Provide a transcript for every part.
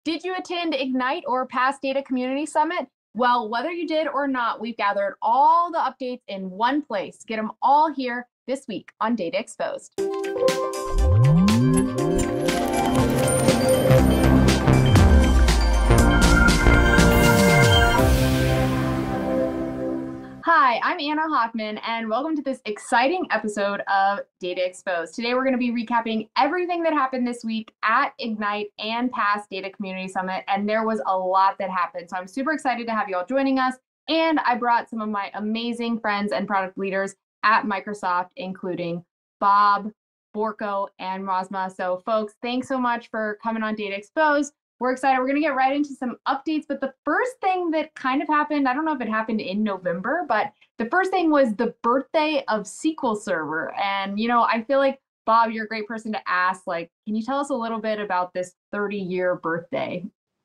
Did you attend Ignite or Past Data Community Summit? Well, whether you did or not, we've gathered all the updates in one place. Get them all here this week on Data Exposed. Hi, I'm Anna Hoffman, and welcome to this exciting episode of Data Exposed. Today, we're going to be recapping everything that happened this week at Ignite and Past Data Community Summit, and there was a lot that happened. So I'm super excited to have you all joining us, and I brought some of my amazing friends and product leaders at Microsoft, including Bob, Borko, and Rosma. So folks, thanks so much for coming on Data Exposed. We're excited. We're going to get right into some updates. But the first thing that kind of happened, I don't know if it happened in November, but the first thing was the birthday of SQL Server. And, you know, I feel like, Bob, you're a great person to ask. Like, can you tell us a little bit about this 30-year birthday?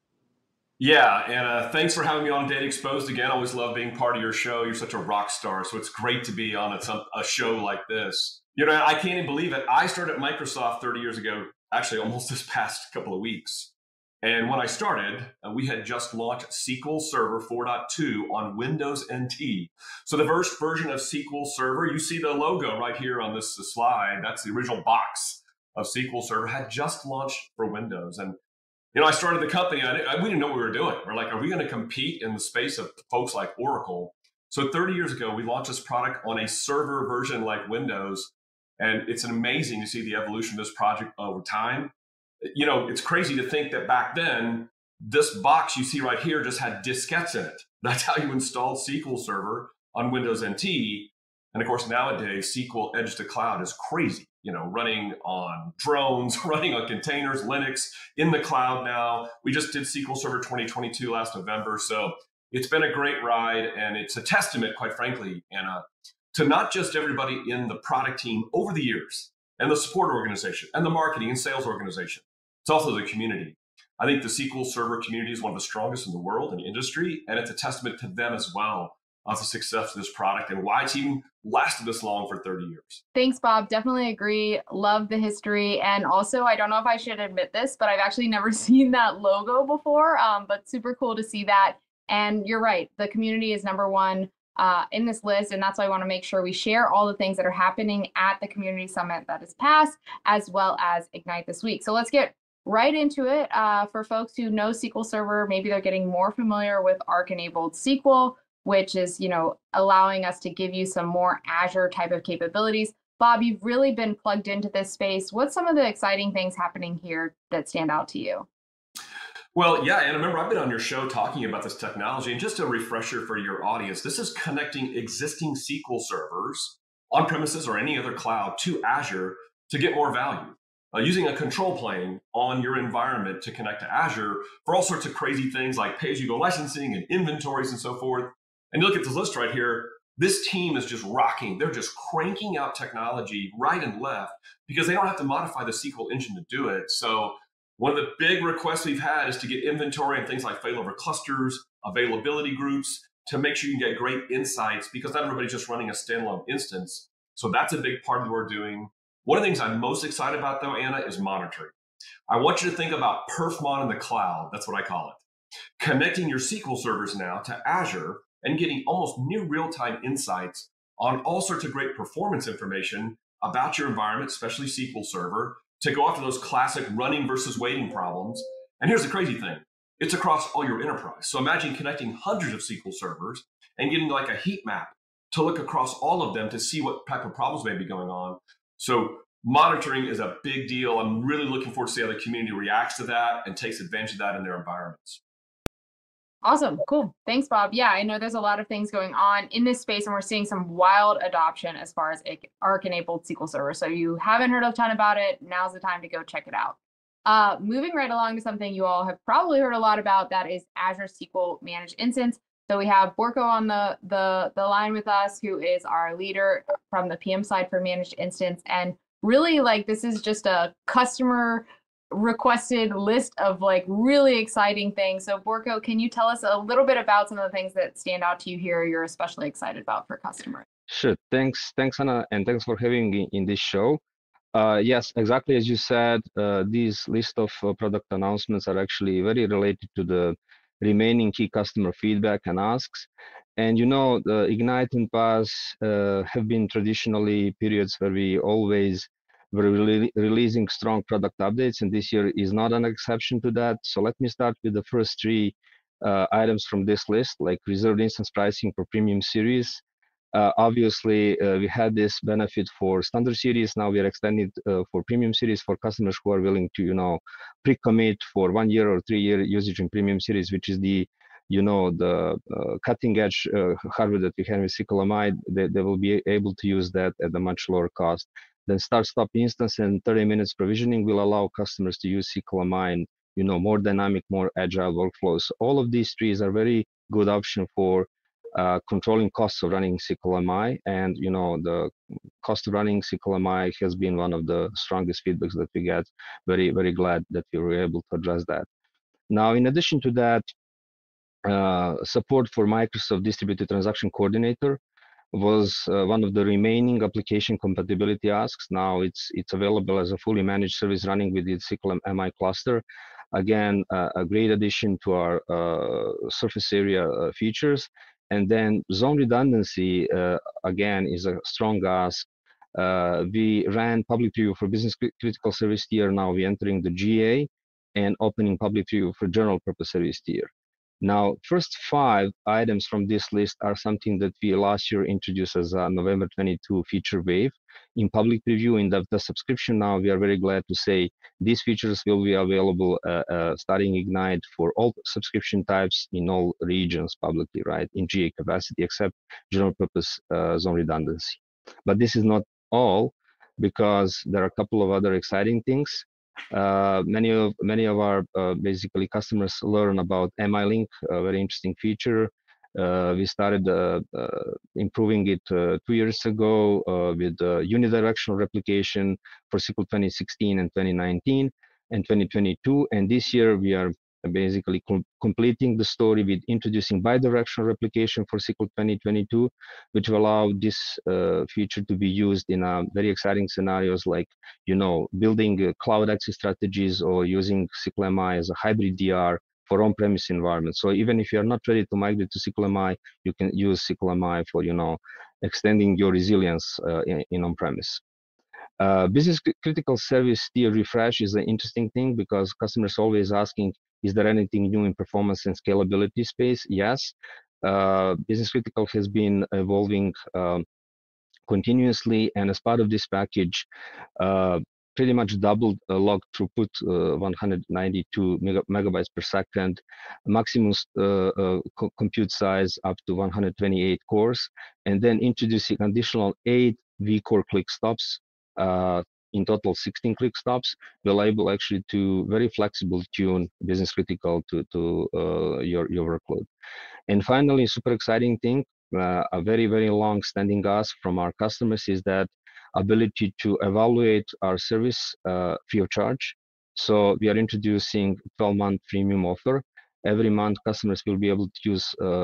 Yeah, and thanks for having me on Data Exposed again. I always love being part of your show. You're such a rock star, so it's great to be on a show like this. You know, I can't even believe it. I started at Microsoft 30 years ago, actually almost this past couple of weeks. And when I started, we had just launched SQL Server 4.2 on Windows NT. So the first version of SQL Server, you see the logo right here on this slide. That's the original box of SQL Server, had just launched for Windows. And you know, I started the company, we didn't know what we were doing. We're like, are we going to compete in the space of folks like Oracle? So 30 years ago, we launched this product on a server version like Windows. And it's amazing to see the evolution of this project over time. You know, it's crazy to think that back then, this box you see right here just had diskettes in it. That's how you installed SQL Server on Windows NT. And of course, nowadays, SQL Edge to Cloud is crazy, you know, running on drones, running on containers, Linux, in the cloud now. We just did SQL Server 2022 last November. So it's been a great ride. And it's a testament, quite frankly, Anna, to not just everybody in the product team over the years, and the support organization, and the marketing and sales organization. It's also the community. I think the SQL Server community is one of the strongest in the world in the industry, and it's a testament to them as well of the success of this product and why it's even lasted this long for 30 years. Thanks, Bob. Definitely agree. Love the history. And also, I don't know if I should admit this, but I've actually never seen that logo before, but super cool to see that. And you're right, the community is number one in this list, and that's why I want to make sure we share all the things that are happening at the Community Summit that is past, as well as Ignite this week. So let's get right into it. For folks who know SQL Server, maybe they're getting more familiar with Arc-enabled SQL, which is, you know, allowing us to give you some more Azure type of capabilities. Bob, you've really been plugged into this space. What's some of the exciting things happening here that stand out to you? Well, yeah, and remember, I've been on your show talking about this technology, and just a refresher for your audience, this is connecting existing SQL servers on premises or any other cloud to Azure to get more value, using a control plane on your environment to connect to Azure for all sorts of crazy things like pay-as-you-go licensing and inventories and so forth. And you look at this list right here, this team is just rocking. They're just cranking out technology right and left because they don't have to modify the SQL engine to do it. So one of the big requests we've had is to get inventory and things like failover clusters, availability groups, to make sure you can get great insights because not everybody's just running a standalone instance. So that's a big part of what we're doing. One of the things I'm most excited about, though, Anna, is monitoring. I want you to think about perfmon in the cloud. That's what I call it. Connecting your SQL servers now to Azure and getting almost near real-time insights on all sorts of great performance information about your environment, especially SQL Server, to go after those classic running versus waiting problems. And here's the crazy thing. It's across all your enterprise. So imagine connecting hundreds of SQL servers and getting like a heat map to look across all of them to see what type of problems may be going on. So monitoring is a big deal. I'm really looking forward to see how the community reacts to that and takes advantage of that in their environments. Awesome. Cool. Thanks, Bob. Yeah, I know there's a lot of things going on in this space, and we're seeing some wild adoption as far as Arc-enabled SQL Server. So you haven't heard a ton about it, now's the time to go check it out. Moving right along to something you all have probably heard a lot about, that is Azure SQL Managed Instance. So we have Borko on the line with us, who is our leader from the PM side for Managed Instance. And really, like, this is just a customer requested list of like really exciting things. So Borko, can you tell us a little bit about some of the things that stand out to you here you're especially excited about for customers? Sure. Thanks, Anna, and thanks for having me in this show. Yes, exactly as you said, these list of product announcements are actually very related to the remaining key customer feedback and asks. And the Ignite and Pass have been traditionally periods where we always were releasing strong product updates, and this year is not an exception to that. So let me start with the first three items from this list, like reserved instance pricing for premium series. Obviously, we had this benefit for standard series. Now we are extending for premium series for customers who are willing to, pre-commit for 1 year or 3 year usage in premium series, which is the cutting edge hardware that we have with SQL. They will be able to use that at a much lower cost. Then start-stop instance and 30 minutes provisioning will allow customers to use SQL more dynamic, more agile workflows. All of these trees are very good option for controlling costs of running SQL, and the cost of running SQL has been one of the strongest feedbacks that we get. Very, very glad that we were able to address that. Now, in addition to that, support for Microsoft Distributed Transaction Coordinator was one of the remaining application compatibility asks. Now it's available as a fully managed service running with the SQL MI cluster. Again, a great addition to our surface area features. And then zone redundancy, again, is a strong ask. We ran public preview for business critical service tier. Now we're entering the GA and opening public preview for general purpose service tier. Now, first 5 items from this list are something that we last year introduced as a November 22 feature wave. In public preview, in the subscription now, we are very glad to say these features will be available starting Ignite for all subscription types in all regions publicly, right, in GA capacity, except general purpose zone redundancy. But this is not all, because there are a couple of other exciting things. Many of our basically customers learn about MI-Link, a very interesting feature. We started improving it 2 years ago with unidirectional replication for SQL 2016 and 2019 and 2022. And this year we are basically completing the story with introducing bidirectional replication for SQL 2022, which will allow this feature to be used in very exciting scenarios like, building cloud access strategies or using SQL MI as a hybrid DR for on-premise environments. So even if you're not ready to migrate to SQL MI, you can use SQL MI for, extending your resilience in on-premise. Business critical service tier refresh is an interesting thing because customers always asking, is there anything new in performance and scalability space? Yes. Business critical has been evolving continuously, and as part of this package, pretty much doubled log throughput, 192 megabytes per second, maximum compute size up to 128 cores, and then introducing additional 8 vCore click stops. In total, 16 click stops will able actually to very flexible tune business critical to your workload. And finally, super exciting thing, a very, very long standing ask from our customers is that ability to evaluate our service free of charge. So we are introducing 12-month premium offer. Every month, customers will be able to use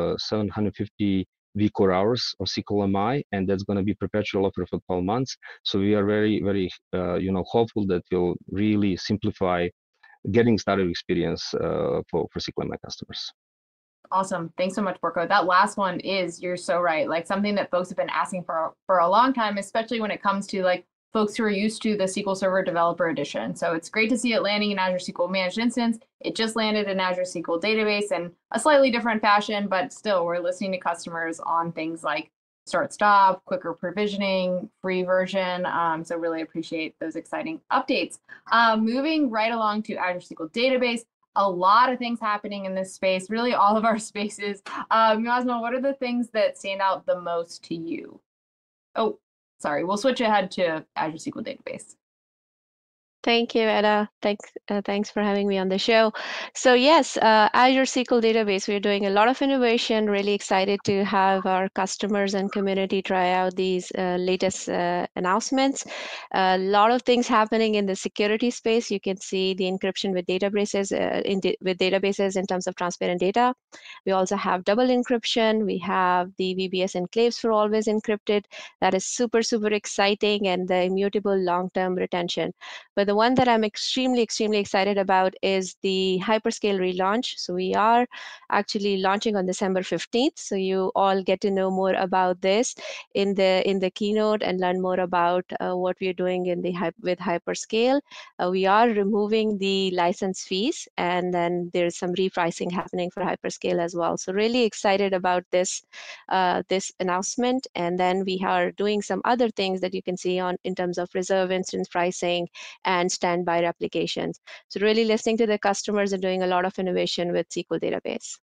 750 vCore hours of SQL MI, and that's going to be perpetual offer for 12 months. So we are very, very, hopeful that will really simplify getting started experience for SQL MI customers. Awesome. Thanks so much, Borko. That last one you're so right. Like something that folks have been asking for a long time, especially when it comes to like folks who are used to the SQL Server Developer Edition. So it's great to see it landing in Azure SQL Managed Instance. It just landed in Azure SQL Database in a slightly different fashion, but still we're listening to customers on things like start-stop, quicker provisioning, free version. So really appreciate those exciting updates. Moving right along to Azure SQL Database. A lot of things happening in this space, really all of our spaces. Yasma, what are the things that stand out the most to you? Oh, sorry, we'll switch ahead to Azure SQL Database. Thank you, Etta. Thanks for having me on the show. So yes, Azure SQL Database, we're doing a lot of innovation. Really excited to have our customers and community try out these latest announcements. A lot of things happening in the security space. You can see the encryption with databases with databases in terms of transparent data. We also have double encryption. We have the VBS enclaves for always encrypted. That is super, super exciting, and the immutable long-term retention. But the one that I'm extremely, extremely excited about is the hyperscale relaunch. So we are actually launching on December 15th. So you all get to know more about this in the keynote and learn more about what we're doing with hyperscale. We are removing the license fees, and then there's some repricing happening for hyperscale as well. So really excited about this announcement. And then we are doing some other things that you can see in terms of reserve instance pricing and standby replications. So really listening to the customers and doing a lot of innovation with SQL Database.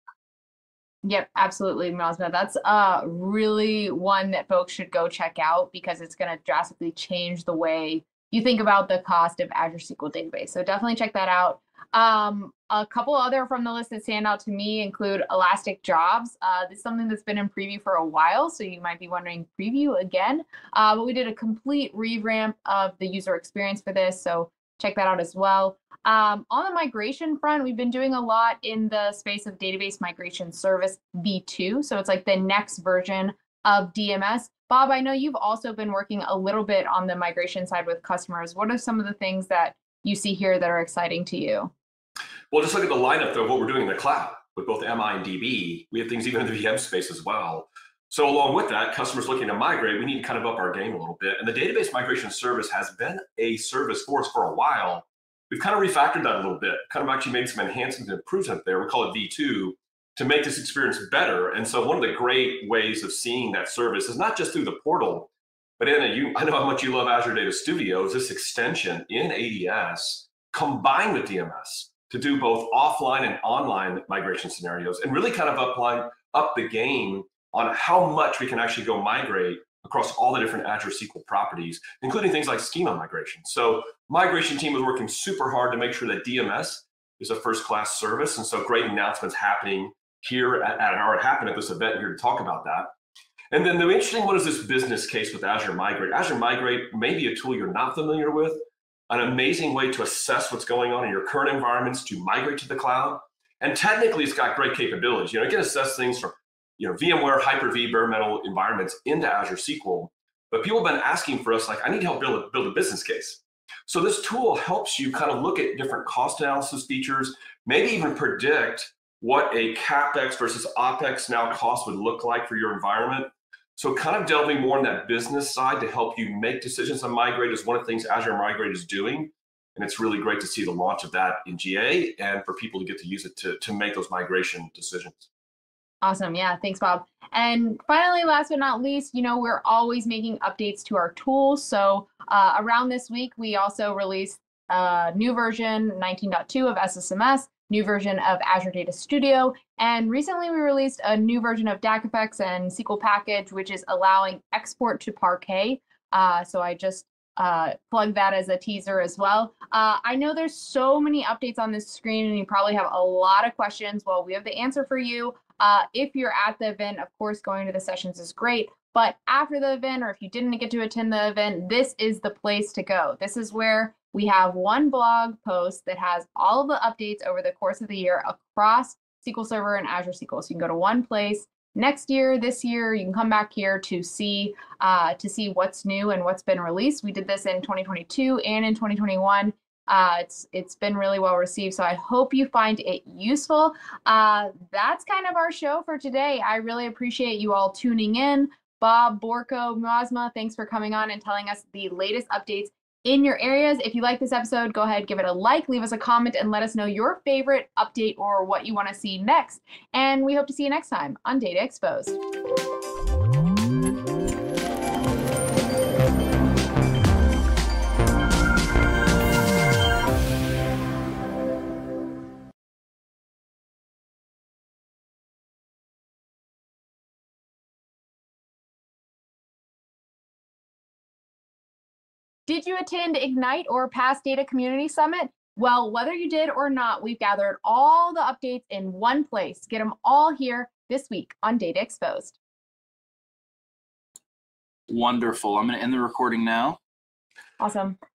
Yep, absolutely, Mazma. That's really one that folks should go check out because it's going to drastically change the way you think about the cost of Azure SQL Database. So definitely check that out. A couple other from the list that stand out to me include Elastic Jobs. This is something that's been in preview for a while, so you might be wondering, preview again? But we did a complete revamp of the user experience for this, so check that out as well. On the migration front, we've been doing a lot in the space of Database Migration Service v2. So it's like the next version of DMS. Bob, I know you've also been working a little bit on the migration side with customers. What are some of the things that you see here that are exciting to you? Well, just look at the lineup though, of what we're doing in the cloud with both MI and DB. We have things even in the VM space as well. So along with that, customers looking to migrate, we need to kind of up our game a little bit. And the Database Migration Service has been a service for us for a while. We've kind of refactored that a little bit, kind of actually made some enhancements and improvements there. We call it V2 to make this experience better. And so one of the great ways of seeing that service is not just through the portal, but Anna, I know how much you love Azure Data Studio, is this extension in ADS combined with DMS to do both offline and online migration scenarios and really kind of up the game on how much we can actually go migrate across all the different Azure SQL properties, including things like schema migration. So migration team is working super hard to make sure that DMS is a first-class service. And so great announcements happening here or happened at this event here to talk about that. And then the interesting one is this business case with Azure Migrate. Azure Migrate may be a tool you're not familiar with, an amazing way to assess what's going on in your current environments to migrate to the cloud. And technically, it's got great capabilities. It can assess things from VMware, Hyper-V, bare metal environments into Azure SQL. But people have been asking for us, like, I need help build a business case. So this tool helps you kind of look at different cost analysis features, maybe even predict what a CapEx versus OpEx now cost would look like for your environment. So kind of delving more on that business side to help you make decisions on Migrate is one of the things Azure Migrate is doing. And it's really great to see the launch of that in GA and for people to get to use it to make those migration decisions. Awesome. Yeah, thanks, Bob. And finally, last but not least, we're always making updates to our tools. So around this week, we also released a new version 19.2 of SSMS, new version of Azure Data Studio, and recently we released a new version of DACFX and SQL Package, which is allowing export to Parquet. So I just plug that as a teaser as well. I know there's so many updates on this screen and you probably have a lot of questions. Well, we have the answer for you. If you're at the event, of course, going to the sessions is great. But after the event, or if you didn't get to attend the event, this is the place to go. This is where we have one blog post that has all of the updates over the course of the year across SQL Server and Azure SQL. So you can go to one place. Next year, this year, you can come back here to see what's new and what's been released. We did this in 2022 and in 2021. It's been really well received, so I hope you find it useful. That's kind of our show for today. I really appreciate you all tuning in. Bob, Borko, Mazma, thanks for coming on and telling us the latest updates in your areas. If you like this episode, go ahead, give it a like, leave us a comment, and let us know your favorite update or what you want to see next. And we hope to see you next time on Data Exposed. Did you attend Ignite or Past Data Community Summit? Well, whether you did or not, we've gathered all the updates in one place. Get them all here this week on Data Exposed. Wonderful. I'm going to end the recording now. Awesome.